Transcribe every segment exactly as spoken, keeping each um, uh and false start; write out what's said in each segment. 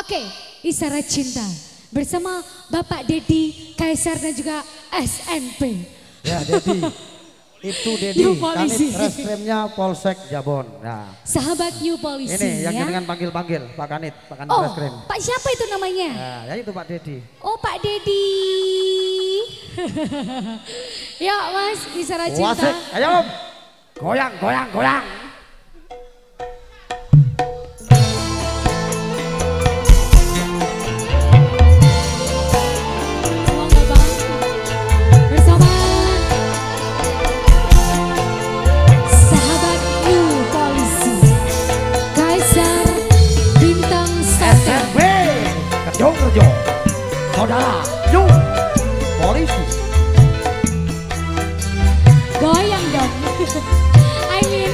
Oke, Isyarat Cinta bersama Bapak Dedi Kaisar dan juga S N P. Ya Dedi, itu Dedi, Kanit Reskremnya Polsek Jabon. Nah, sahabat New Polisi. Ini yang ya? dengan panggil-panggil Pak Kanit, Pak Kanit oh, Reskrem. Pak siapa itu namanya? Nah, ya itu Pak Dedi. Oh Pak Dedi. Ya Mas, Isyarat Cinta. Wasik, ayo goyang, goyang, goyang. Kerjo, saudara, yuk, polisi. Goyang dong. I mean.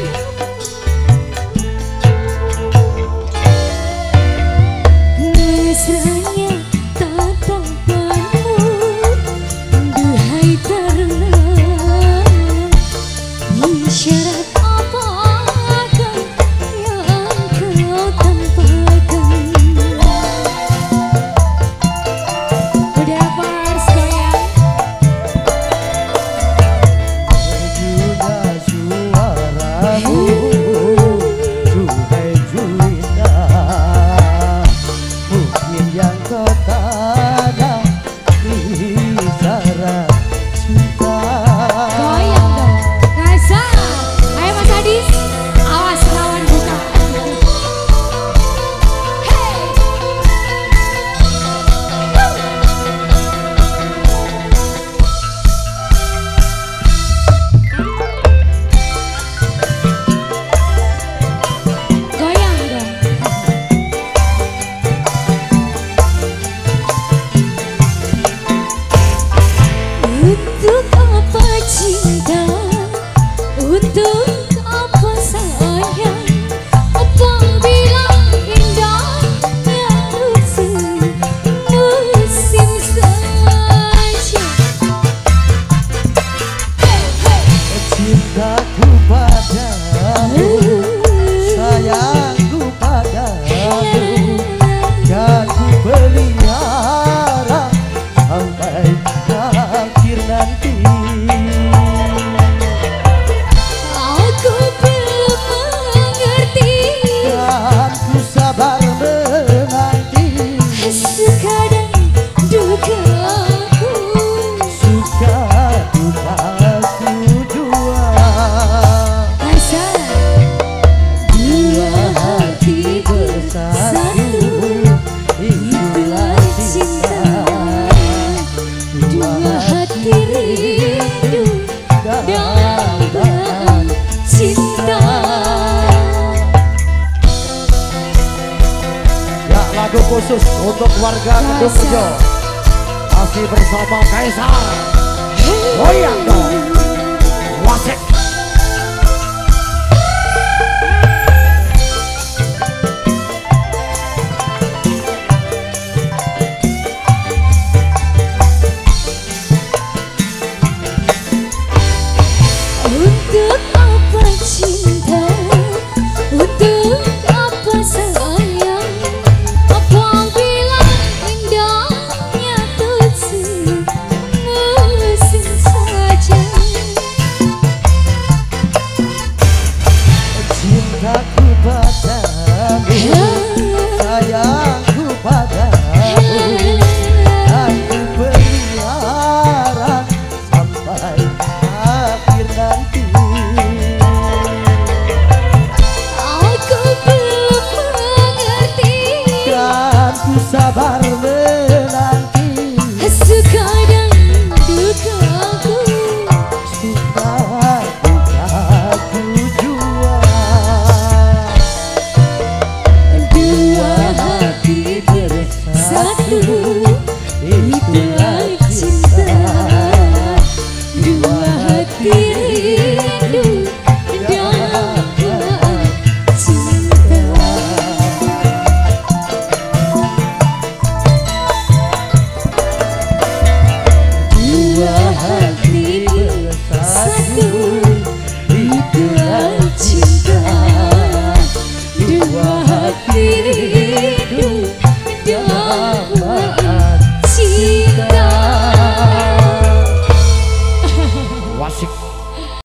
Mesranya tatapanmu, duhai terang, isyarat apakah yang kau tampakkan? Lagu khusus untuk warga Kedung Rejo, masih bersama Kaisar. Goyang dong, wasik. Untuk apa cinta, untuk apa sayang, apabila indahnya tuh semusim saja. Cintaku padamu, sayangku padamu, aku pelihara sampai akhir nanti. Aku belum mengerti, dan ku sabar